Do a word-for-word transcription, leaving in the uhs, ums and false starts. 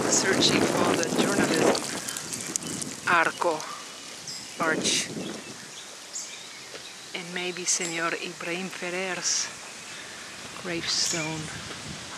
searching for the journalism arco arch and maybe Senor Ibrahim Ferrer's gravestone.